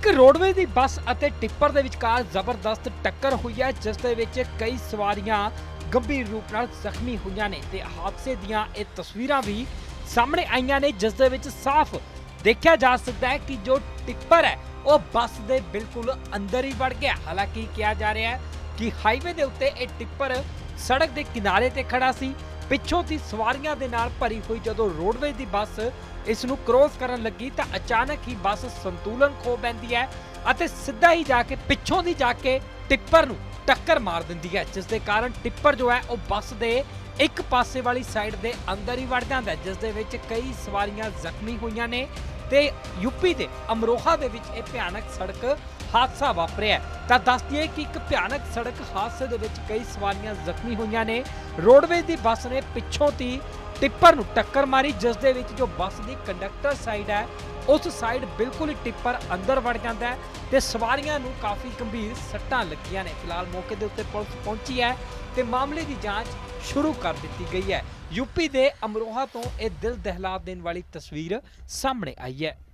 ਇੱਕ रोडवेज ਦੀ ਬੱਸ ਅਤੇ ਟਿੱਪਰ ਦੇ ਵਿਚਕਾਰ ਜ਼ਬਰਦਸਤ ਟੱਕਰ ਹੋਈ ਹੈ, ਜਿਸ ਦੇ ਵਿੱਚ ਕਈ ਸਵਾਰੀਆਂ ਗੰਭੀਰ ਰੂਪ ਨਾਲ ਜ਼ਖਮੀ ਹੋਈਆਂ ਨੇ ਤੇ ਹਾਦਸੇ ਦੀਆਂ ਇਹ ਤਸਵੀਰਾਂ ਵੀ ਸਾਹਮਣੇ ਆਈਆਂ ਨੇ, ਜਿਸ ਦੇ ਵਿੱਚ ਸਾਫ਼ ਦੇਖਿਆ ਜਾ ਸਕਦਾ ਹੈ ਕਿ ਜੋ ਟਿੱਪਰ ਹੈ ਉਹ ਬੱਸ ਦੇ ਬਿਲਕੁਲ ਅੰਦਰ ਹੀ ਵੜ ਗਿਆ। ਹਾਲਾਂਕਿ ਕਿਹਾ ਜਾ ਰਿਹਾ ਹੈ ਕਿ ਹਾਈਵੇ ਦੇ ਉੱਤੇ ਇਹ ਟਿੱਪਰ ਸੜਕ ਦੇ ਕਿਨਾਰੇ ਤੇ ਖੜਾ ਸੀ। ਪਿੱਛੋਂ ਦੀ ਸਵਾਰੀਆਂ ਦੇ ਨਾਲ ਭਰੀ ਹੋਈ ਜਦੋਂ रोडवेज ਦੀ ਬੱਸ ਇਸ ਨੂੰ ਕ੍ਰੋਸ ਕਰਨ ਲੱਗੀ ਤਾਂ ਅਚਾਨਕ ਹੀ ਬੱਸ ਸੰਤੁਲਨ ਖੋ ਬੈਂਦੀ ਹੈ ਅਤੇ ਸਿੱਧਾ ਹੀ ਜਾ ਕੇ ਪਿੱਛੋਂ ਦੀ ਜਾ ਕੇ ਟਿੱਪਰ ਨੂੰ ਟੱਕਰ ਮਾਰ ਦਿੰਦੀ ਹੈ, ਜਿਸ ਦੇ ਕਾਰਨ ਟਿੱਪਰ ਜੋ ਹੈ ਉਹ ਬੱਸ ਦੇ ਇੱਕ ਪਾਸੇ ਵਾਲੀ ਸਾਈਡ ਦੇ ਅੰਦਰ ਹੀ ਵੜ ਜਾਂਦਾ ਹੈ, ਜਿਸ ਦੇ ਵਿੱਚ ਕਈ ਸਵਾਰੀਆਂ ਜ਼ਖਮੀ ਹੋਈਆਂ ਨੇ ਤੇ यूपी ਦੇ ਅਮਰੋਹਾ ਦੇ ਵਿੱਚ ਇਹ ਭਿਆਨਕ ਸੜਕ ਹਾਦਸਾ ਵਾਪਰਿਆ। ਤਾਂ ਦੱਸ ਦਈਏ ਕਿ ਇੱਕ ਭਿਆਨਕ ਸੜਕ ਹਾਦਸੇ ਦੇ ਵਿੱਚ ਕਈ ਸਵਾਰੀਆਂ ਜ਼ਖਮੀ ਹੋਈਆਂ ਨੇ। रोडवेज ਦੀ ਬੱਸ ਨੇ ਪਿੱਛੋਂ ਦੀ ਟਿੱਪਰ ਨੂੰ ਟੱਕਰ ਮਾਰੀ, ਜਿਸ ਦੇ ਵਿੱਚ ਜੋ ਬੱਸ ਦੀ ਕੰਡਕਟਰ ਸਾਈਡ ਹੈ ਉਸ ਸਾਈਡ ਬਿਲਕੁਲ ਹੀ ਟਿੱਪਰ ਅੰਦਰ ਵੜ ਜਾਂਦਾ ਹੈ ਤੇ ਸਵਾਰੀਆਂ ਨੂੰ ਕਾਫੀ ਗੰਭੀਰ ਸੱਟਾਂ ਲੱਗੀਆਂ ਨੇ। ਫਿਲਹਾਲ ਮੌਕੇ ਦੇ ਉੱਤੇ ਪੁਲਿਸ ਪਹੁੰਚੀ ਹੈ ਤੇ ਮਾਮਲੇ ਦੀ ਜਾਂਚ ਸ਼ੁਰੂ ਕਰ ਦਿੱਤੀ ਗਈ ਹੈ। यूपी ਦੇ ਅਮਰੋਹਾ ਤੋਂ ਇਹ ਦਿਲ ਦਹਿਲਾ ਦੇਣ ਵਾਲੀ ਤਸਵੀਰ ਸਾਹਮਣੇ ਆਈ ਹੈ।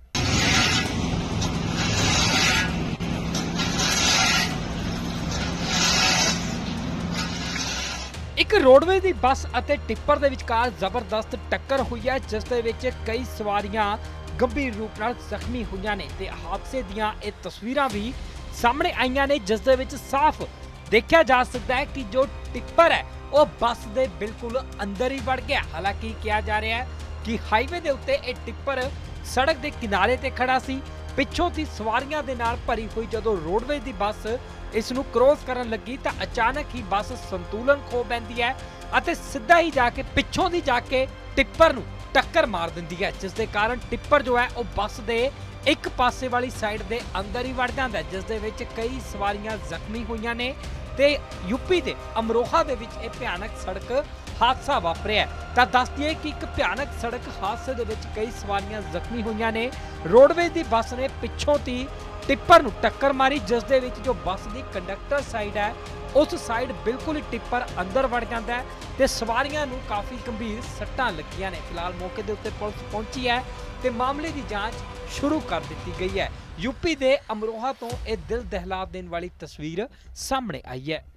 ਇੱਕ रोडवेज ਦੀ ਬੱਸ ਅਤੇ ਟਿੱਪਰ ਦੇ ਵਿਚਕਾਰ ਜ਼ਬਰਦਸਤ ਟੱਕਰ ਹੋਈ ਹੈ, ਜਿਸ ਦੇ ਵਿੱਚ ਕਈ ਸਵਾਰੀਆਂ ਗੰਭੀਰ ਰੂਪ ਨਾਲ ਜ਼ਖਮੀ ਹੋਈਆਂ ਨੇ ਤੇ ਹਾਦਸੇ ਦੀਆਂ ਇਹ ਤਸਵੀਰਾਂ ਵੀ ਸਾਹਮਣੇ ਆਈਆਂ ਨੇ, ਜਿਸ ਦੇ ਵਿੱਚ ਸਾਫ਼ ਦੇਖਿਆ ਜਾ ਸਕਦਾ ਹੈ ਕਿ ਜੋ ਟਿੱਪਰ ਹੈ ਉਹ ਬੱਸ ਦੇ ਬਿਲਕੁਲ ਅੰਦਰ ਹੀ ਵੜ ਗਿਆ। ਹਾਲਾਂਕਿ ਕਿਹਾ ਜਾ ਰਿਹਾ ਹੈ ਕਿ ਹਾਈਵੇ ਦੇ ਉੱਤੇ ਇਹ ਟਿੱਪਰ ਸੜਕ ਦੇ ਕਿਨਾਰੇ ਤੇ ਖੜਾ ਸੀ। ਪਿੱਛੋਂ ਦੀ ਸਵਾਰੀਆਂ ਦੇ ਨਾਲ ਭਰੀ ਹੋਈ ਜਦੋਂ रोडवेज ਦੀ ਬੱਸ ਇਸ ਨੂੰ ਕ੍ਰੋਸ ਕਰਨ ਲੱਗੀ ਤਾਂ ਅਚਾਨਕ ਹੀ ਬੱਸ ਸੰਤੁਲਨ ਖੋ ਬੈਂਦੀ ਹੈ ਅਤੇ ਸਿੱਧਾ ਹੀ ਜਾ ਕੇ ਪਿੱਛੋਂ ਦੀ ਜਾ ਕੇ ਟਿੱਪਰ ਨੂੰ ਟੱਕਰ ਮਾਰ ਦਿੰਦੀ ਹੈ, ਜਿਸ ਦੇ ਕਾਰਨ ਟਿੱਪਰ ਜੋ ਹੈ ਉਹ ਬੱਸ ਦੇ ਇੱਕ ਪਾਸੇ ਵਾਲੀ ਸਾਈਡ ਦੇ ਅੰਦਰ ਹੀ ਵੜ ਜਾਂਦਾ ਹੈ, ਜਿਸ ਦੇ ਵਿੱਚ ਕਈ ਸਵਾਰੀਆਂ ਜ਼ਖਮੀ ਹੋਈਆਂ ਨੇ ਤੇ यूपी ਦੇ ਅਮਰੋਹਾ ਦੇ ਵਿੱਚ ਇਹ ਭਿਆਨਕ ਸੜਕ ਹਾਦਸਾ ਵਾਪਰਿਆ। ਤਾਂ ਦੱਸ ਦਈਏ ਕਿ ਇੱਕ ਭਿਆਨਕ ਸੜਕ ਹਾਦਸੇ ਦੇ ਵਿੱਚ ਕਈ ਸਵਾਰੀਆਂ ਜ਼ਖਮੀ ਹੋਈਆਂ ਨੇ। रोडवेज ਦੀ ਬੱਸ ਨੇ ਪਿੱਛੋਂ ਦੀ ਟਿੱਪਰ ਨੂੰ ਟੱਕਰ ਮਾਰੀ, ਜਿਸ ਦੇ ਵਿੱਚ ਜੋ ਬੱਸ ਦੀ ਕੰਡਕਟਰ ਸਾਈਡ ਹੈ ਉਸ ਸਾਈਡ ਬਿਲਕੁਲ ਹੀ ਟਿੱਪਰ ਅੰਦਰ ਵੜ ਜਾਂਦਾ ਹੈ ਤੇ ਸਵਾਰੀਆਂ ਨੂੰ ਕਾਫੀ ਗੰਭੀਰ ਸੱਟਾਂ ਲੱਗੀਆਂ ਨੇ। ਫਿਲਹਾਲ ਮੌਕੇ ਦੇ ਉੱਤੇ ਪੁਲਿਸ ਪਹੁੰਚੀ ਹੈ ਤੇ ਮਾਮਲੇ ਦੀ ਜਾਂਚ ਸ਼ੁਰੂ ਕਰ ਦਿੱਤੀ ਗਈ ਹੈ। यूपी ਦੇ ਅਮਰੋਹਾ ਤੋਂ ਇਹ ਦਿਲ ਦਹਿਲਾ ਦੇਣ ਵਾਲੀ ਤਸਵੀਰ ਸਾਹਮਣੇ ਆਈ ਹੈ।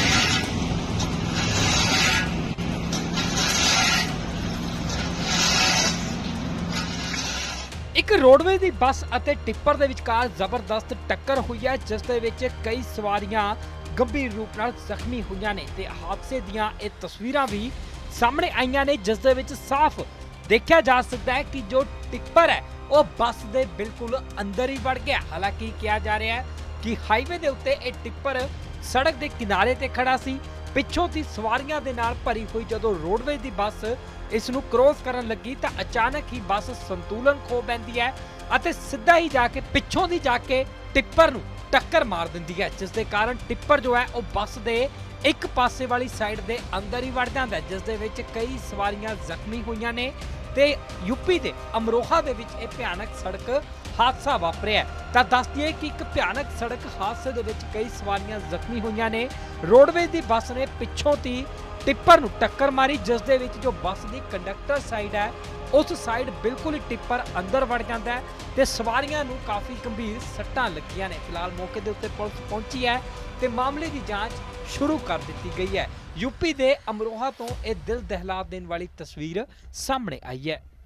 ਇੱਕ रोडवेज ਦੀ ਬੱਸ ਅਤੇ ਟਿੱਪਰ ਦੇ ਵਿਚਕਾਰ ਜ਼ਬਰਦਸਤ ਟੱਕਰ ਹੋਈ ਹੈ, ਜਿਸ ਦੇ ਵਿੱਚ ਕਈ ਸਵਾਰੀਆਂ ਗੰਭੀਰ ਰੂਪ ਨਾਲ ਜ਼ਖਮੀ ਹੋਈਆਂ ਨੇ ਤੇ ਹਾਦਸੇ ਦੀਆਂ ਇਹ ਤਸਵੀਰਾਂ ਵੀ ਸਾਹਮਣੇ ਆਈਆਂ ਨੇ, ਜਿਸ ਦੇ ਵਿੱਚ ਸਾਫ਼ ਦੇਖਿਆ ਜਾ ਸਕਦਾ ਹੈ ਕਿ ਜੋ ਟਿੱਪਰ ਹੈ ਉਹ ਬੱਸ ਦੇ ਬਿਲਕੁਲ ਅੰਦਰ ਹੀ ਵੜ ਗਿਆ। ਹਾਲਾਂਕਿ ਕਿਹਾ ਜਾ ਰਿਹਾ ਹੈ ਕਿ ਹਾਈਵੇ ਦੇ ਉੱਤੇ ਇਹ ਟਿੱਪਰ ਸੜਕ ਦੇ ਕਿਨਾਰੇ ਤੇ ਖੜਾ ਸੀ। ਪਿੱਛੋਂ ਦੀ ਸਵਾਰੀਆਂ ਦੇ ਨਾਲ ਭਰੀ ਹੋਈ ਜਦੋਂ रोडवेज ਦੀ ਬੱਸ ਇਸ ਨੂੰ ਕ੍ਰੋਸ ਕਰਨ ਲੱਗੀ ਤਾਂ ਅਚਾਨਕ ਹੀ ਬੱਸ ਸੰਤੁਲਨ ਖੋ ਬੈਂਦੀ ਹੈ ਅਤੇ ਸਿੱਧਾ ਹੀ ਜਾ ਕੇ ਪਿੱਛੋਂ ਦੀ ਜਾ ਕੇ ਟਿੱਪਰ ਨੂੰ ਟੱਕਰ ਮਾਰ ਦਿੰਦੀ ਹੈ, ਜਿਸ ਦੇ ਕਾਰਨ ਟਿੱਪਰ ਜੋ ਹੈ ਉਹ ਬੱਸ ਦੇ ਇੱਕ ਪਾਸੇ ਵਾਲੀ ਸਾਈਡ ਦੇ ਅੰਦਰ ਹੀ ਵੜ ਜਾਂਦਾ ਹੈ, ਜਿਸ ਦੇ ਵਿੱਚ ਕਈ ਸਵਾਰੀਆਂ ਜ਼ਖਮੀ ਹੋਈਆਂ ਨੇ ਤੇ यूपी ਦੇ ਅਮਰੋਹਾ ਦੇ ਵਿੱਚ ਇਹ ਭਿਆਨਕ ਸੜਕ ਹਾਦਸਾ ਵਾਪਰਿਆ। ਤਾਂ ਦੱਸ ਦਈਏ ਕਿ ਇੱਕ ਭਿਆਨਕ ਸੜਕ ਹਾਦਸੇ ਦੇ ਵਿੱਚ ਕਈ ਸਵਾਰੀਆਂ ਜ਼ਖਮੀ ਹੋਈਆਂ ਨੇ। रोडवेज ਦੀ ਬੱਸ ਨੇ ਪਿੱਛੋਂ ਦੀ ਟਿੱਪਰ ਨੂੰ ਟੱਕਰ ਮਾਰੀ, ਜਿਸ ਦੇ ਵਿੱਚ ਜੋ ਬੱਸ ਦੀ ਕੰਡਕਟਰ ਸਾਈਡ ਹੈ ਉਸ ਸਾਈਡ ਬਿਲਕੁਲ ਹੀ ਟਿੱਪਰ ਅੰਦਰ ਵੜ ਜਾਂਦਾ ਹੈ ਤੇ ਸਵਾਰੀਆਂ ਨੂੰ ਕਾਫੀ ਗੰਭੀਰ ਸੱਟਾਂ ਲੱਗੀਆਂ ਨੇ। ਫਿਲਹਾਲ ਮੌਕੇ ਦੇ ਉੱਤੇ ਪੁਲਿਸ ਪਹੁੰਚੀ ਹੈ ਤੇ ਮਾਮਲੇ ਦੀ ਜਾਂਚ ਸ਼ੁਰੂ ਕਰ ਦਿੱਤੀ ਗਈ ਹੈ। यूपी ਦੇ ਅਮਰੋਹਾ ਤੋਂ ਇਹ ਦਿਲ ਦਹਿਲਾ ਦੇਣ ਵਾਲੀ ਤਸਵੀਰ ਸਾਹਮਣੇ ਆਈ ਹੈ।